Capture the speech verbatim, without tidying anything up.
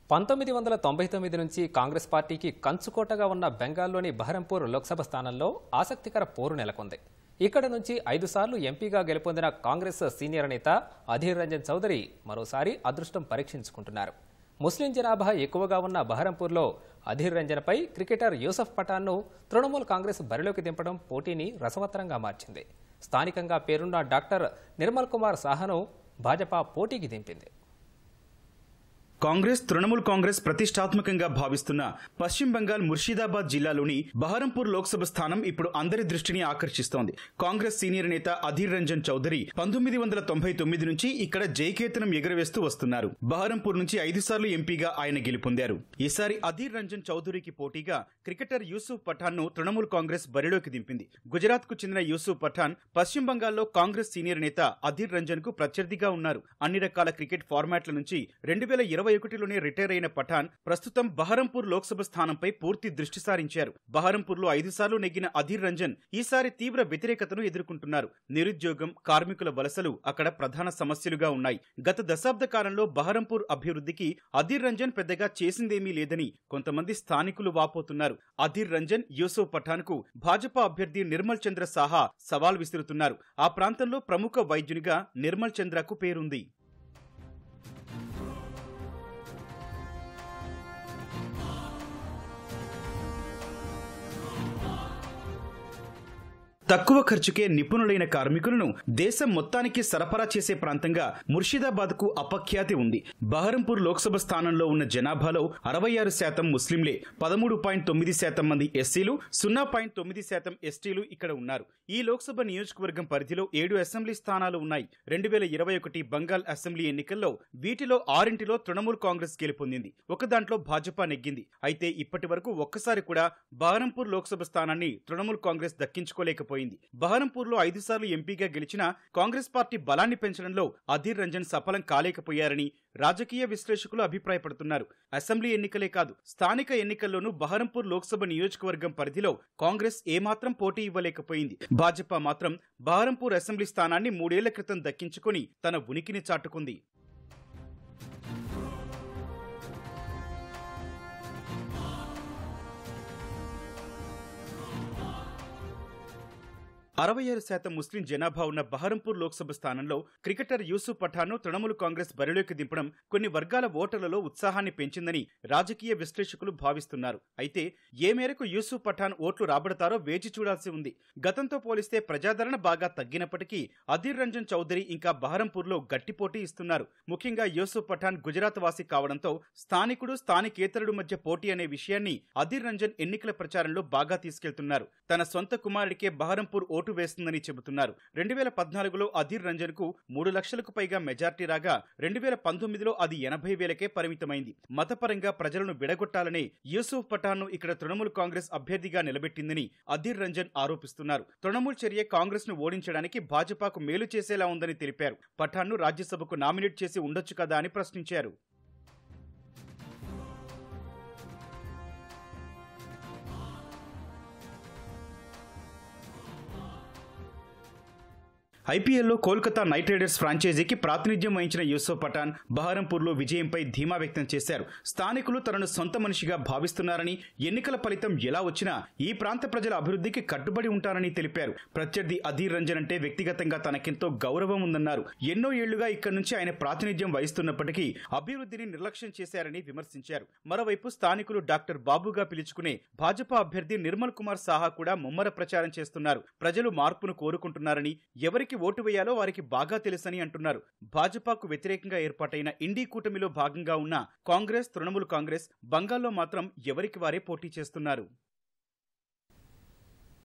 పంతొమ్మిది వందల తొంభై తొమ్మిది నుంచి కాంగ్రెస్ పార్టీకి కంచుకోటగా ఉన్న బెంగాల్లోని బహరంపూర్ లోక్సభ స్థానంలో ఆసక్తికర పోరు నెలకొంది. ఇక్కడ నుంచి ఐదు సార్లు ఎంపీగా గెలుపొందిన కాంగ్రెస్ సీనియర్ నేత అధీర్ రంజన్ చౌదరి మరోసారి అదృష్టం పరీక్షించుకుంటున్నారు. ముస్లిం జనాభా ఎక్కువగా ఉన్న బహరంపూర్లో అధీర్ రంజన్పై క్రికెటర్ యూసఫ్ పఠాన్ను తృణమూల్ కాంగ్రెస్ బరిలోకి దింపడం పోటీని రసవత్తరంగా మార్చింది. స్థానికంగా పేరున్న డాక్టర్ నిర్మల్ కుమార్ సాహాను భాజపా పోటీకి దింపింది. కాంగ్రెస్ తృణమూల్ కాంగ్రెస్ ప్రతిష్టాత్మకంగా భావిస్తున్న పశ్చిమ బెంగాల్ ముర్షిదాబాద్ జిల్లాలోని బహరంపూర్ లోక్సభ స్థానం ఇప్పుడు అందరి దృష్టిని ఆకర్షిస్తోంది. కాంగ్రెస్ సీనియర్ నేత అధీర్ రంజన్ చౌదరి పంతొమ్మిది వందల తొంభై తొమ్మిది నుంచి ఇక్కడ జయకేతనం ఎగురవేస్తూ వస్తున్నారు. బహరంపూర్ నుంచి ఐదు సార్లు ఎంపీగా ఆయన గెలుపొందారు. ఈసారి అధీర్ రంజన్ చౌదరికి పోటీగా క్రికెటర్ యూసుఫ్ పఠాన్ ను తృణమూల్ కాంగ్రెస్ బరిలోకి దింపింది. గుజరాత్ కు చెందిన యూసుఫ్ పఠాన్ పశ్చిమ బంగాల్లో కాంగ్రెస్ సీనియర్ నేత అధీర్ రంజన్ కు ప్రత్యర్థిగా ఉన్నారు. అన్ని రకాల క్రికెట్ ఫార్మాట్ల నుంచి రెండు వేల ఇరవై ఒకటిలోనే రిటైర్ అయిన పఠాన్ ప్రస్తుతం బహరంపూర్ లోక్సభ స్థానంపై పూర్తి దృష్టి సారించారు. బహరంపూర్లో ఐదు సార్లు నెగ్గిన అధీర్ రంజన్ ఈసారి తీవ్ర వ్యతిరేకతను ఎదుర్కొంటున్నారు. నిరుద్యోగం, కార్మికుల వలసలు అక్కడ ప్రధాన సమస్యలుగా ఉన్నాయి. గత దశాబ్ద కాలంలో బహరంపూర్ అభివృద్ధికి అధీర్ రంజన్ పెద్దగా చేసిందేమీ లేదని కొంతమంది స్థానికులు వాపోతున్నారు. అధీర్ రంజన్, యూసుఫ్ పఠాన్ కు భాజపా అభ్యర్థి నిర్మల్ చంద్ర సాహా సవాల్ విసురుతున్నారు. ఆ ప్రాంతంలో ప్రముఖ వైద్యునిగా నిర్మల్ చంద్రకు పేరుంది. తక్కువ ఖర్చుకే నిపుణులైన కార్మికులను దేశం మొత్తానికి సరఫరా చేసే ప్రాంతంగా ముర్షిదాబాద్ కు అపఖ్యాతి ఉంది. బహరంపూర్ లోక్సభ స్థానంలో ఉన్న జనాభాలో అరవై ఆరు శాతం ముస్లింలే, పదమూడు పాయింట్ తొమ్మిది శాతం మంది ఎస్సీలు, సున్నా పాయింట్ తొమ్మిది శాతం ఎస్టీలు ఇక్కడ ఉన్నారు. ఈ లోక్సభ నియోజకవర్గం పరిధిలో ఏడు అసెంబ్లీ స్థానాలు ఉన్నాయి. రెండు వేల ఇరవై ఒకటి బంగాల్ అసెంబ్లీ ఎన్నికల్లో వీటిలో ఆరింటిలో తృణమూల్ కాంగ్రెస్ గెలుపొందింది. ఒక దాంట్లో భాజపా నెగ్గింది. అయితే ఇప్పటి వరకు ఒక్కసారి కూడా బహరంపూర్ లోక్సభ స్థానాన్ని తృణమూల్ కాంగ్రెస్ దక్కించుకోలేకపోయింది. బహరంపూర్లో ఐదు సార్లు ఎంపీగా గెలిచిన కాంగ్రెస్ పార్టీ బలాన్ని పెంచడంలో అధీర్ రంజన్ సఫలం కాలేకపోయారని రాజకీయ విశ్లేషకులు అభిప్రాయపడుతున్నారు. అసెంబ్లీ ఎన్నికలే కాదు, స్థానిక ఎన్నికల్లోనూ బహరంపూర్ లోక్సభ నియోజకవర్గం పరిధిలో కాంగ్రెస్ ఏమాత్రం పోటీ ఇవ్వలేకపోయింది. భాజపా మాత్రం బహరంపూర్ అసెంబ్లీ స్థానాన్ని మూడేళ్ల క్రితం దక్కించుకుని తన ఉనికిని చాటుకుంది. అరవై ఆరు శాతం ముస్లిం జనాభా ఉన్న బహరంపూర్ లోక్సభ స్థానంలో క్రికెటర్ యూసుఫ్ పఠాన్ ను తృణమూల్ కాంగ్రెస్ బరిలోకి దింపడం కొన్ని వర్గాల ఓటర్లలో ఉత్సాహాన్ని పెంచిందని రాజకీయ విశ్లేషకులు భావిస్తున్నారు. అయితే ఏ మేరకు యూసుఫ్ పఠాన్ ఓట్లు రాబడతారో వేచి చూడాల్సి ఉంది. గతంతో పోలిస్తే ప్రజాదరణ బాగా తగ్గినప్పటికీ అధీర్ రంజన్ చౌదరి ఇంకా బహరంపూర్లో గట్టి పోటీ ఇస్తున్నారు. ముఖ్యంగా యూసుఫ్ పఠాన్ గుజరాత్ వాసి కావడంతో స్థానికుడు, స్థానికేతరుడు మధ్య పోటీ అనే విషయాన్ని అధీర్ రంజన్ ఎన్నికల ప్రచారంలో బాగా తీసుకెళ్తున్నారు. తన సొంత కుమారుడికే బహరంపూర్ ఓటు వేస్తుందని చెబుతున్నారు. రెండు వేల పద్నాలుగులో అధీర్ రంజన్ కు మూడు లక్షలకు పైగా మెజార్టీ రాగా రెండు వేల పంతొమ్మిదిలో అది ఎనభై వేలకే పరిమితమైంది. మతపరంగా ప్రజలను విడగొట్టాలనే యూసుఫ్ పఠాన్ ను ఇక్కడ తృణమూల్ కాంగ్రెస్ అభ్యర్థిగా నిలబెట్టిందని అధీర్ రంజన్ ఆరోపిస్తున్నారు. తృణమూల్ చర్య కాంగ్రెస్ ను ఓడించడానికి భాజపాకు మేలు చేసేలా ఉందని తెలిపారు. పఠాన్ ను రాజ్యసభకు నామినేట్ చేసి ఉండొచ్చు కదా అని ప్రశ్నించారు. ఐపీఎల్లో కోల్కతా నైట్ రైడర్స్ ఫ్రాంచైజీకి ప్రాతినిధ్యం వహించిన యూసుఫ్ పఠాన్ బహరంపూర్లో విజయంపై ధీమా వ్యక్తం చేశారు. స్థానికులు తనను సొంత మనిషిగా భావిస్తున్నారని, ఎన్నికల ఫలితం ఎలా వచ్చినా ఈ ప్రాంత ప్రజల అభివృద్ధికి కట్టుబడి ఉంటారని తెలిపారు. ప్రత్యర్థి అధీర్ రంజన్ అంటే వ్యక్తిగతంగా తనకెంతో గౌరవం ఉందన్నారు. ఎన్నో ఏళ్లుగా ఇక్కడి నుంచి ఆయన ప్రాతినిధ్యం వహిస్తున్నప్పటికీ అభివృద్ధిని నిర్లక్ష్యం చేశారని విమర్శించారు. మరోవైపు స్థానికులు డాక్టర్ బాబుగా పిలుచుకునే భాజపా అభ్యర్థి నిర్మల్ కుమార్ సాహా కూడా ముమ్మర ప్రచారం చేస్తున్నారు. ప్రజలు మార్పును కోరుకుంటున్నారని, ఎవరికి ఓటు వేయాలో వారికి బాగా తెలుసని అంటున్నారు. భాజపాకు వ్యతిరేకంగా ఏర్పాటైన ఇండీ కూటమిలో భాగంగా ఉన్న కాంగ్రెస్, తృణమూల్ కాంగ్రెస్ బంగాల్లో మాత్రం ఎవరికి వారే పోటీ చేస్తున్నారు.